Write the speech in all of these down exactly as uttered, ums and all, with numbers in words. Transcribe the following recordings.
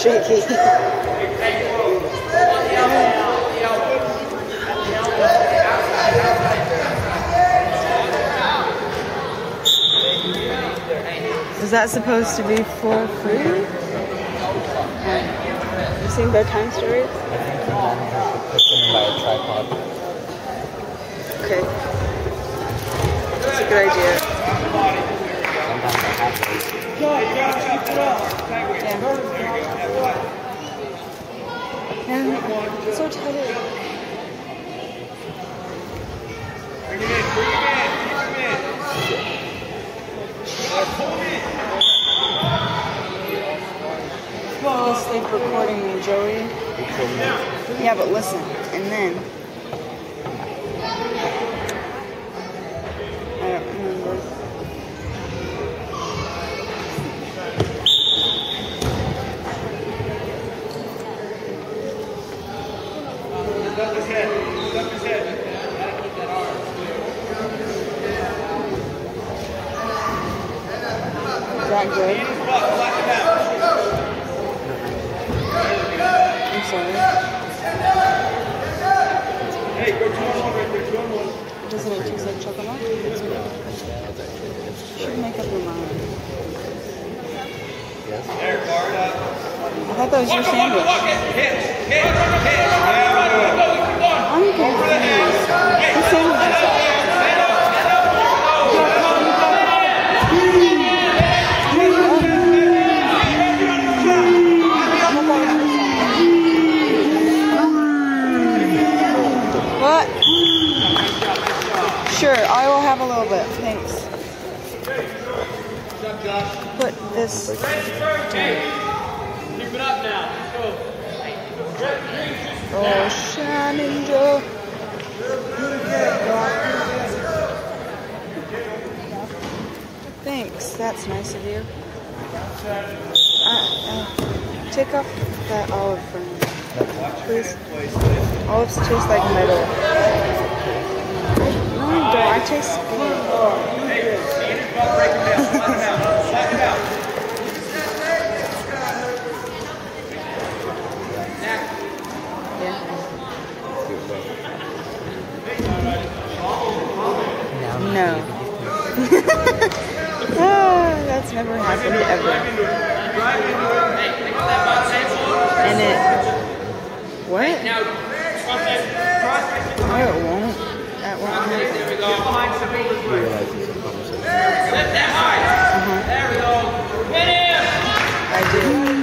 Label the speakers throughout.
Speaker 1: shaky. Is that supposed to be for free? Have you seen bedtime stories?
Speaker 2: I think your mom has to put them by a tripod.
Speaker 1: Okay. That's a good idea.
Speaker 2: Sometimes I have those.
Speaker 1: Yeah. Yeah, so tired.
Speaker 3: Bring it in, bring it in, keep him in.
Speaker 1: Fall asleep recording me, Joey. Yeah, but listen, and then I don't remember.
Speaker 3: Lift up his head, lift up his head.
Speaker 1: Is that good? I'm sorry.
Speaker 3: Hey, go two on one right there, two on one.
Speaker 1: Doesn't it taste like chocolate? You should make up your mind.
Speaker 3: There, guard up.
Speaker 1: I thought that was your sandwich.
Speaker 3: Hit, hit, hit.
Speaker 1: I'm confused. Whose sandwich is that? What? Sure, I will have a little bit. Thanks. Put this.
Speaker 3: Keep it up now. Let's go.
Speaker 1: Oh, Shannon Joe. Thanks. That's nice of you. Uh, uh, take off that olive for me, please. Olives taste like metal. No, I don't. I taste good.
Speaker 3: Break him down, slap him out, slap him out.
Speaker 1: No. Ah, that's never happened ever. And it. What? No, it won't. That won't happen.
Speaker 3: There we go.
Speaker 2: You realize it's a conversation.
Speaker 3: Lift that high.
Speaker 1: Uh-huh.
Speaker 3: There we go. Hit him.
Speaker 1: I do.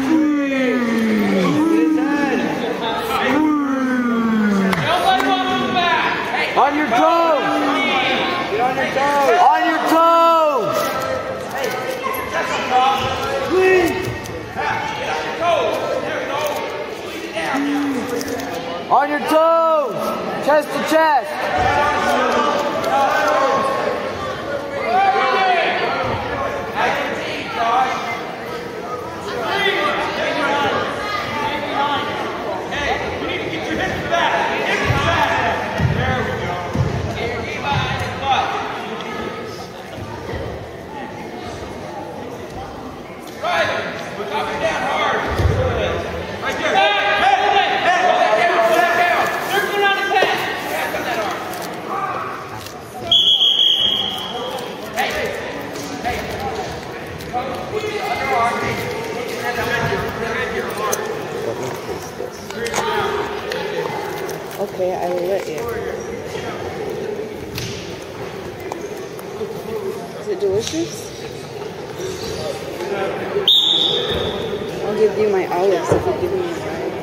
Speaker 3: Nobody want to move back. Hey,
Speaker 2: On your toes!
Speaker 3: get on your toes.
Speaker 2: On your toes!
Speaker 3: Hey, that's a problem. Please. Get on your toes. There we go. Squeeze it down now.
Speaker 2: On your toes! Chest to chest!
Speaker 1: Okay, I will let you. Is it delicious? I'll give you my olives if you give me your rice.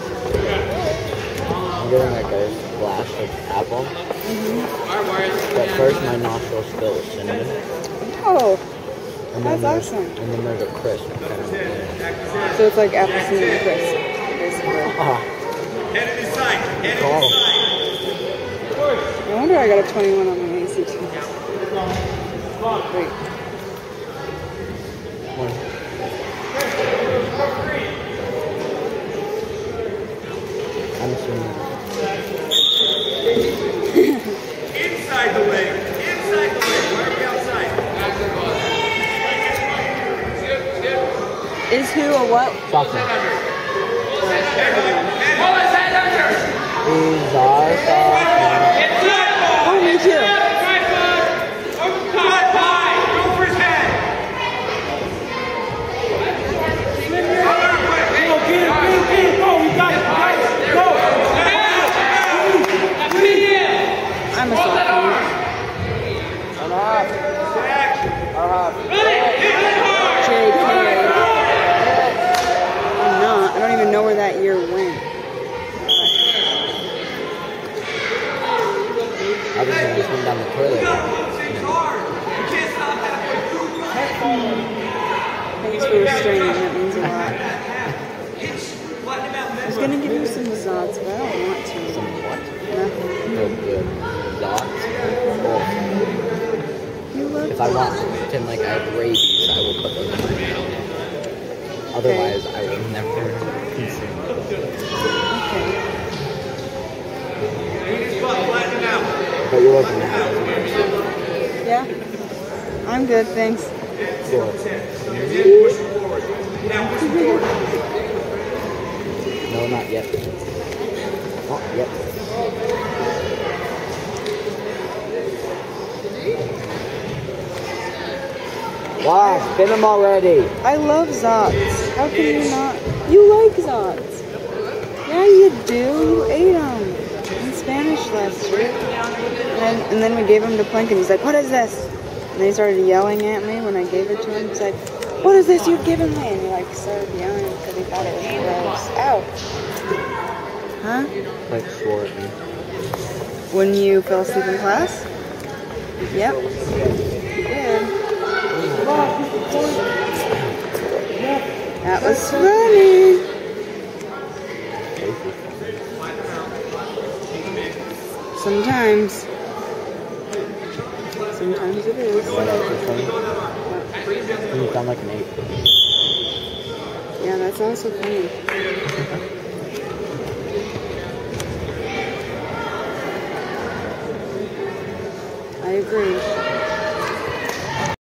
Speaker 2: I'm getting like a splash of apple.
Speaker 1: Mm-hmm.
Speaker 2: But first my nostrils fill with cinnamon.
Speaker 1: Oh,
Speaker 2: And
Speaker 1: that's
Speaker 2: then
Speaker 1: awesome.
Speaker 2: And then there's a crisp. Kind of, yeah.
Speaker 1: So it's like apple cinnamon crisp, basically.
Speaker 2: Ah,
Speaker 3: Head in his sight. Head in
Speaker 2: oh.
Speaker 3: his sight.
Speaker 1: No wonder I got a twenty-one on my A C T. Wait.
Speaker 2: One. I'm assuming.
Speaker 3: Inside the leg. Inside the leg. Why are we outside?
Speaker 1: Is who a what?
Speaker 2: Boxing. These are soft.
Speaker 1: Oh, me too. I'm a soft
Speaker 2: I'm off. I'm off.
Speaker 1: J K. I'm not. I don't even know where that year went.
Speaker 2: I was going to swim down the toilet.
Speaker 1: Thanks for restraining. That means a lot. I was gonna give you some Zots, but I don't want to.
Speaker 2: Some what?
Speaker 1: Nothing.
Speaker 2: No good. Dots? Oh.
Speaker 1: You love
Speaker 2: If I want to pretend like I have rabies, I will put those in my mouth. Otherwise, I will never consume them.
Speaker 1: Okay.
Speaker 2: But you're looking at it.
Speaker 1: Yeah? I'm good, thanks.
Speaker 2: Cool. No, not yet. Not yet. Wow, spin them already.
Speaker 1: I love Zots. How can you not? You like Zots. Yeah, you do. You ate them in Spanish last week. And then, and then we gave them to Plink, and he's like, what is this? And then he started yelling at me when I gave it to him. He's like, what is this you've given me? And he like started yelling because he thought it was gross. Ow. Huh?
Speaker 2: Like swore at me.
Speaker 1: When you fell asleep in class? Yep. You did. That was funny. Sometimes. Sometimes it is.
Speaker 2: What else is funny? You sound like an ape.
Speaker 1: Yeah, that's also funny. I agree.